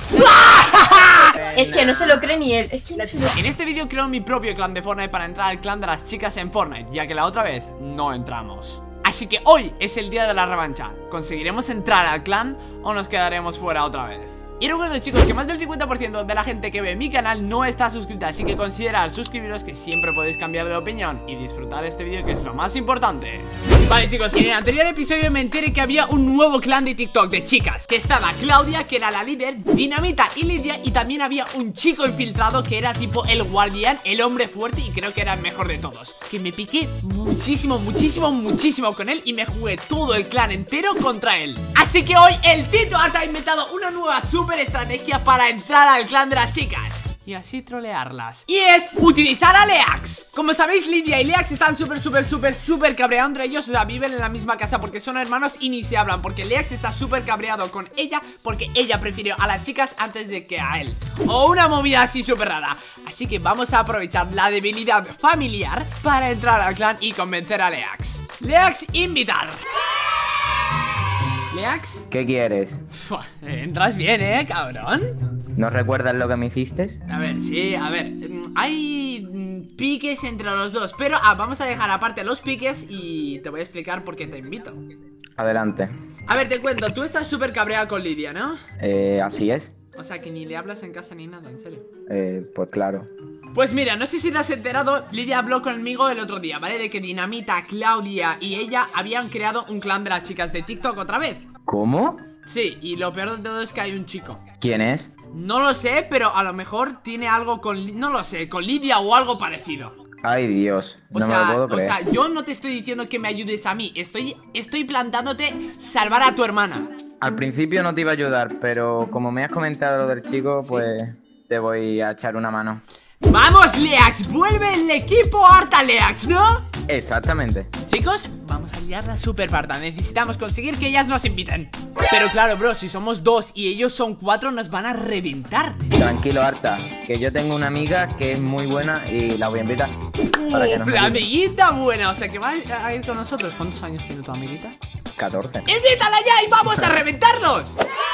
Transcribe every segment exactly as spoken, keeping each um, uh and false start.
Es que no se lo cree ni él. Es que no se lo... En este vídeo creo mi propio clan de Fortnite para entrar al clan de las chicas en Fortnite, ya que la otra vez no entramos. Así que hoy es el día de la revancha. ¿Conseguiremos entrar al clan o nos quedaremos fuera otra vez? Y recuerdo, chicos, que más del cincuenta por ciento de la gente que ve mi canal no está suscrita, así que considerad suscribiros, que siempre podéis cambiar de opinión y disfrutar este vídeo, que es lo más importante. Vale, chicos, en el anterior episodio me enteré que había un nuevo clan de TikTok de chicas, que estaba Claudia, que era la líder, Dinamita y Lidia, y también había un chico infiltrado que era tipo el guardián, el hombre fuerte, y creo que era el mejor de todos. Que me piqué muchísimo, muchísimo, muchísimo con él y me jugué todo el clan entero contra él. Así que hoy el Tito Art ha inventado una nueva super estrategia para entrar al clan de las chicas y así trolearlas, y es utilizar a Leax. Como sabéis, Lidia y Leax están súper, súper, súper, súper cabreados entre ellos. O sea, viven en la misma casa porque son hermanos y ni se hablan, porque Leax está súper cabreado con ella porque ella prefirió a las chicas antes de que a él, o una movida así súper rara. Así que vamos a aprovechar la debilidad familiar para entrar al clan y convencer a Leax. Leax, invitar. Leax, ¿qué quieres? Entras bien, eh, cabrón. ¿No recuerdas lo que me hiciste? A ver, sí, a ver, hay piques entre los dos, pero ah, vamos a dejar aparte los piques y te voy a explicar por qué te invito. Adelante. A ver, te cuento, tú estás súper cabreada con Lidia, ¿no? Eh, así es. O sea, que ni le hablas en casa ni nada, en serio. Eh, pues claro. Pues mira, no sé si te has enterado, Lidia habló conmigo el otro día, ¿vale? De que Dinamita, Claudia y ella habían creado un clan de las chicas de TikTok otra vez. ¿Cómo? Sí, y lo peor de todo es que hay un chico. ¿Quién es? No lo sé, pero a lo mejor tiene algo con... No lo sé, con Lidia o algo parecido. Ay, Dios, o no sea, me lo puedo creer. O sea, yo no te estoy diciendo que me ayudes a mí. Estoy, estoy plantándote salvar a tu hermana. Al principio no te iba a ayudar, pero como me has comentado lo del chico, pues te voy a echar una mano. ¡Vamos, Leax! ¡Vuelve el equipo harta Leax!, ¿no? Exactamente. Chicos, vamos a liarla super parda. Necesitamos conseguir que ellas nos inviten. Pero claro, bro, si somos dos y ellos son cuatro, nos van a reventar. Tranquilo, Arta, que yo tengo una amiga que es muy buena y la voy a invitar. Para que nos la ayude. amiguita buena, o sea que va a ir con nosotros. ¿Cuántos años tiene tu amiguita? catorce. ¡Invítala ya y vamos a reventarlos!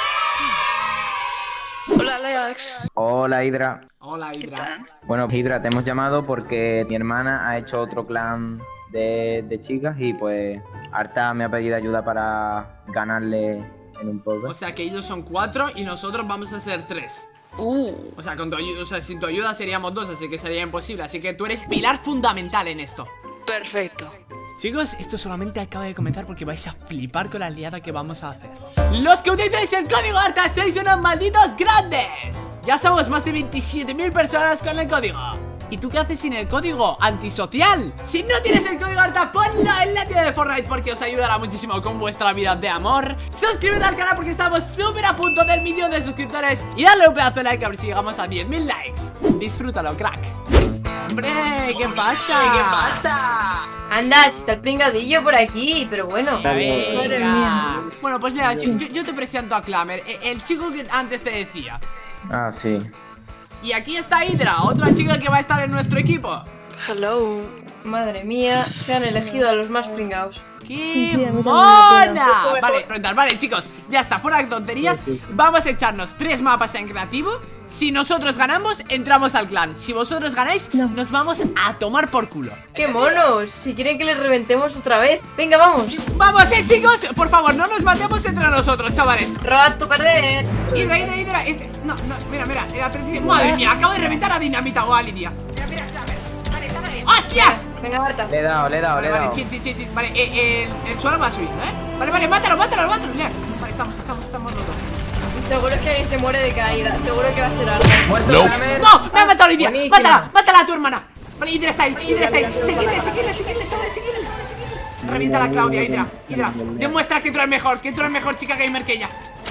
Hola, Leax. Hola, Hydra. Hola, Hydra. Bueno, Hydra, te hemos llamado porque mi hermana ha hecho otro clan de, de chicas y pues Arta me ha pedido ayuda para ganarle en un poco. O sea que ellos son cuatro y nosotros vamos a ser tres. Uh. O sea, con tu ayuda, o sea, sin tu ayuda seríamos dos, así que sería imposible. Así que tú eres pilar fundamental en esto. Perfecto. Chicos, esto solamente acaba de comenzar porque vais a flipar con la liada que vamos a hacer. Los que utilicéis el código ARTA sois unos malditos grandes. Ya somos más de veintisiete mil personas con el código. ¿Y tú qué haces sin el código? ¡Antisocial! Si no tienes el código ARTA, ponlo en la tienda de Fortnite porque os ayudará muchísimo con vuestra vida de amor. Suscríbete al canal porque estamos súper a punto del millón de suscriptores. Y dale un pedazo de like a ver si llegamos a diez mil likes. Disfrútalo, crack. ¡Hombre! ¿Qué pasa? ¿Qué pasa? Anda, si está el pringadillo por aquí, pero bueno. Venga. Madre mía. Bueno, pues ya, yo, yo, yo te presento a Clamer, el chico que antes te decía. Ah, sí. Y aquí está Hydra, otra chica que va a estar en nuestro equipo. Hello. Madre mía, se han elegido a los más pringados. ¡Qué Sí, sí, a mí también me mona! pena. Vale, preguntar, vale, chicos, ya está, fuera de tonterías. Vamos a echarnos tres mapas en creativo. Si nosotros ganamos, entramos al clan. Si vosotros ganáis, No. nos vamos a tomar por culo. ¡Qué monos! Si quieren que les reventemos otra vez. Venga, vamos. ¡Vamos, eh, chicos! Por favor, no nos matemos entre nosotros, chavales. Roba tu perder. Hydra, Hydra, Hydra, este... No, no, mira, mira, el atletismo... Madre mía, acabo de reventar a Dinamita o a Lidia. Mira, mira, Clamer. Vale, están ahí. ¡Hostias! Venga, Marta. Le he dado, le he dado, Vale, le he vale, dado. chill, chill, chill, chill. Vale, eh, eh, el, el suelo va a subir, ¿eh? Vale, vale, mátalo, mátalo, mátalo, Leax. Vale, estamos, estamos, estamos los dos. Seguro que alguien se muere de caída. Seguro que va a ser algo. Muerto, Clamer. ¡No! ¡Me ha matado Lidia! Buenísima. ¡Mátala! ¡Mátala a tu hermana! Vale, Hydra está ahí, Hydra está ahí. Seguidle, seguidle, seguidle, chavales, seguidle. Revienta a la Claudia, Hydra, Hydra. Demuestra que tú eres mejor, que tú eres mejor chica gamer que ella.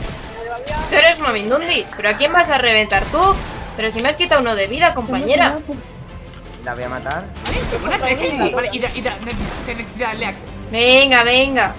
Tú eres una Mindundi. ¿Pero a quién vas a reventar tú? Pero si me has quitado uno de vida, compañera. La voy a matar. Vale, qué buena estrategia. Vale, Hydra, Hydra, te necesitas, Leax. Venga, venga.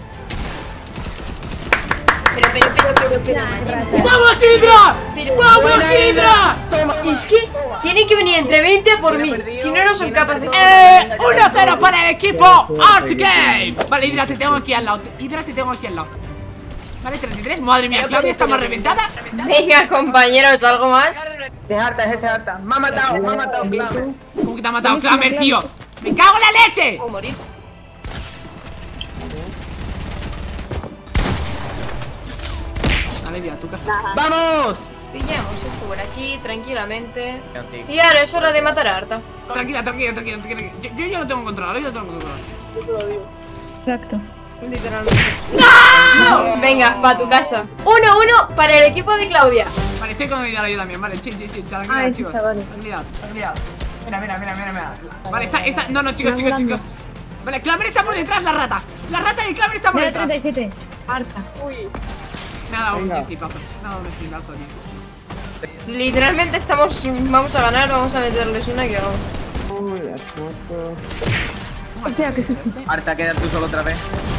Pero, pero, pero, pero, pero. ¡Vamos, Hydra! Pero- ¡Vamos, Buena Hydra! Toma, es que tienen que venir entre veinte a por mí. Si no, no son capaces de. ¡Eh! uno cero para el equipo Art Game. Vale, Hydra, te tengo aquí al lado. Hydra, te tengo aquí al lado. Vale, treinta y tres. Madre mía, Claudia está más reventada. Venga, compañeros, ¿algo más? Ese es harta, ese es harta. Me ha matado, me ha matado, Clamer. ¿Cómo que te ha matado Clamer, tío? ¡Me cago en la leche! O morir. Dale, vía, tu casa. ¡Vamos! Pillamos esto por aquí, tranquilamente. Y ahora es hora de matar a Arta. Tranquila, tranquila, tranquila, tranquila. Yo, yo, yo lo tengo controlado, yo lo tengo controlado. Exacto. Literalmente. ¡No! Venga, va a tu casa. uno uno para el equipo de Claudia. Vale, estoy con ayuda yo también, vale, chill, chill, chill, tranquilidad, Ay, sí, chicos. chavales. Tranquilidad, tranquilidad. Mira, mira, mira, mira, mira. Vale, está, está. No, no, chicos, chicos, chicos. Vale, Clamer está por detrás, la rata. La rata de Clamer está por Mira, detrás. treinta y siete. Harta. Uy. Me ha dado un estipazo. Me ha dado un estipazo, tío. Literalmente estamos. Vamos a ganar, vamos a meterles una que vamos. O sea, que sí. Arta, queda tú solo otra vez.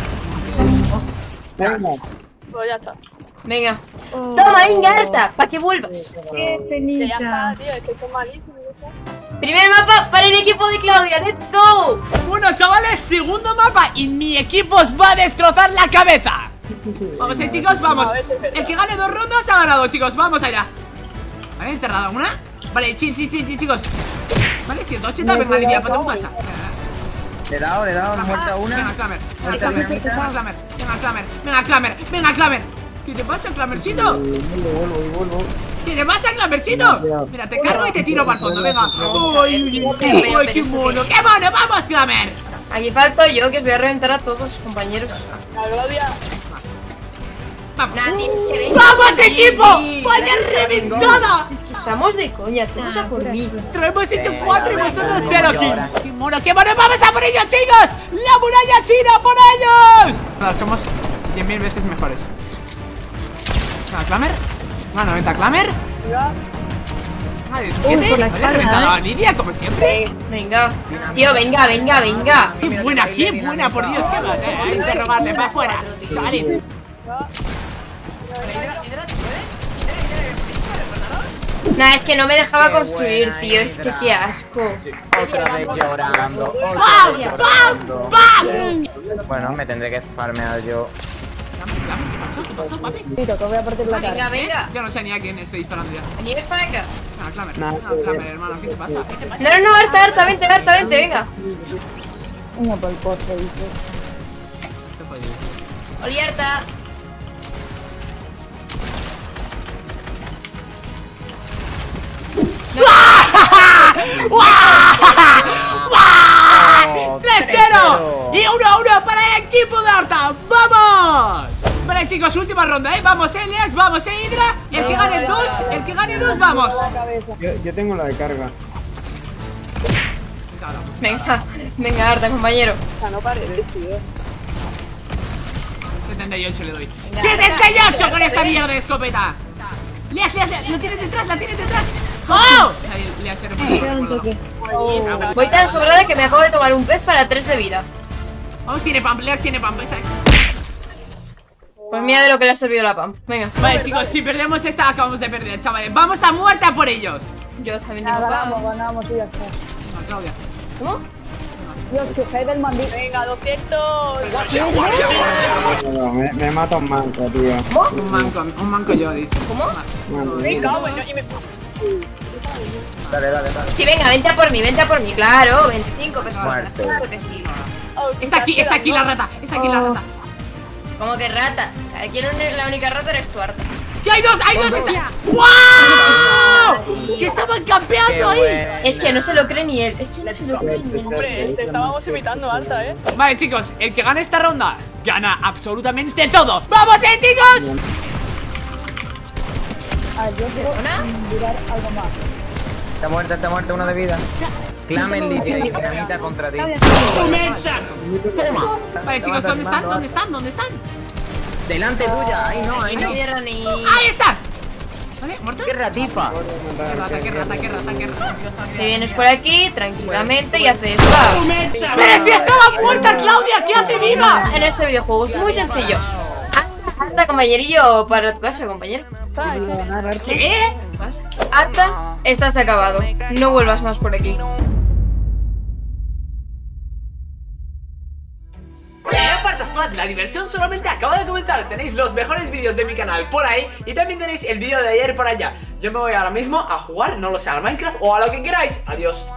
Pues ya está. Venga. Toma, venga, Arta, para que vuelvas. Qué Que ya está, penita. tío, es que son malísimos. Primer mapa para el equipo de Claudia, let's go. Bueno, chavales, segundo mapa. Y mi equipo os va a destrozar la cabeza. Vamos, eh, chicos, vamos. El que gane dos rondas ha ganado, chicos. Vamos allá. Vale, encerrada una. Vale, chill, chill, chill, chill, chicos. Vale, ciento ochenta, venga, Lidia, para tu casa. Le he dado, le he dado, muerta una. Venga, Clamer. Venga, Muerta Clamer. dinamita. Venga, Clamer. Venga, Clamer. Venga, Clamer. Venga, Clamer. ¿Qué te pasa, Clamercito? ¿Qué te pasa, Clamercito? Mira, te cargo y te tiro para el fondo. Venga. ¡Uy, uy, qué mono! ¡Qué mono! ¡Vamos, Clamer! Aquí falto yo, que os voy a reventar a todos, compañeros. La Claudia. ¡Vamos! Nah, tienes que venir. ¡Vamos, equipo! ¡Vaya reventada! Es que estamos de coña, todos a por mí. Pero hemos hecho cuatro y vosotros cero kills. ¡Qué mono, qué mono! ¡Vamos a por ellos, chicos! ¡La muralla china por ellos! Nada, somos cien mil veces mejores. ¿A Clamer? ¿A noventa Clamer? ¿A diecisiete? por la ¿Vale, espalda, reventado a eh. Lidia, como siempre? Venga, tío, venga, venga, venga. ¡Qué buena, qué buena! Por Dios, qué más, eh. A interrogarle, para afuera. Chavalín. Nah, es que no me dejaba Qué construir, buena, tío. Es que Indra. qué asco. Otra vez llorando. Otra ¡Pam! vez ¡Pam! llorando. ¡Pam! Bueno, me tendré que farmear yo. ¿Qué pasó? ¿Qué pasó, papi? Venga, venga. Ya no sé ni a quién estoy disparando ya. Venid para acá. Ah, Clamer. No, Clamer, hermano, ¿qué te pasa? ¿Qué te pasa? No, no, no, Arta, Arta, vente, Arta, vente, venga. Uno por el postre, dice. Estoy jodido. Oli, Arta. Oh, ¡tres cero! Y uno a uno para el equipo de Arta. ¡Vamos! Vale, chicos, última ronda, ¿eh? Vamos, Elias, vamos, ¿eh, Hydra? El que gane dos, el que gane dos, vamos. Yo, yo tengo la de carga. Venga, venga, Arta, compañero. O sea, no paredes, tío. setenta y ocho le doy. ¡setenta y ocho con esta mierda de escopeta! ¡Lias, Lias, Lias! ¡Lo tienes detrás, la tienes detrás! ¡Oh! Ahí, Lias, era un Queda un toque. Voy tan sobrada que me acabo de tomar un pez para tres de vida. Vamos, tiene pump, Lias tiene pump, esa es. Pues mira de lo que le ha servido la pam. Venga. Vale, chicos, si perdemos esta, acabamos de perder, chavales. ¡Vamos a muerte a por ellos! Yo también tengo Ganamos, pam. ganamos y ya está. No, Claudia. ¿Cómo? Dios, que soy del mandil. Venga, doscientos. No, me, me mata un manco, tío. Un manco, un manco yo, dice. ¿Cómo? Manco. Venga, bueno, y me. Dale, dale, dale. Sí, venga, vente a por mí, vente a por mí. Claro, veinticinco personas. Muerte. Claro que sí. Está aquí, está aquí la rata, está aquí la rata. ¿Cómo que rata? O sea, aquí no- la única rata eres tú, Arta. ¡Que hay dos! ¡Hay dos! Está... ¡Wow! ¡Que estaban Qué campeando ahí! buena. Es que no se lo cree ni él. Es que no se lo cree ni él. Hombre, te estábamos imitando alta, eh. Vale, chicos, el que gane esta ronda gana absolutamente todo. ¡Vamos, eh, chicos! Ah, yo quiero mirar algo más. Está muerta, está muerta, una de vida. Clamer, Lidia y dinamita contra ti. Toma. Vale, chicos, ¿dónde están? ¿Dónde están? ¿Dónde están? Delante tuya. Ahí no, ahí No no. tierra ni. ¡Ahí está! ¿Vale? ¿Muerto? ¡Qué ratifa! ¡Qué rata, qué rata, qué rata, qué rata! Te vienes por aquí tranquilamente y haces esto. ¡Pero si estaba muerta Claudia! ¿Qué hace viva? En este videojuego es muy sencillo. Anda, anda, compañerillo, para tu casa, compañero. ¿Qué? ¿Qué pasa? Arta, estás acabado. No vuelvas más por aquí. No partas Squad, la diversión solamente acaba de comenzar. Tenéis los mejores vídeos de mi canal por ahí y también tenéis el vídeo de ayer por allá. Yo me voy ahora mismo a jugar, no lo sé, al Minecraft o a lo que queráis. Adiós.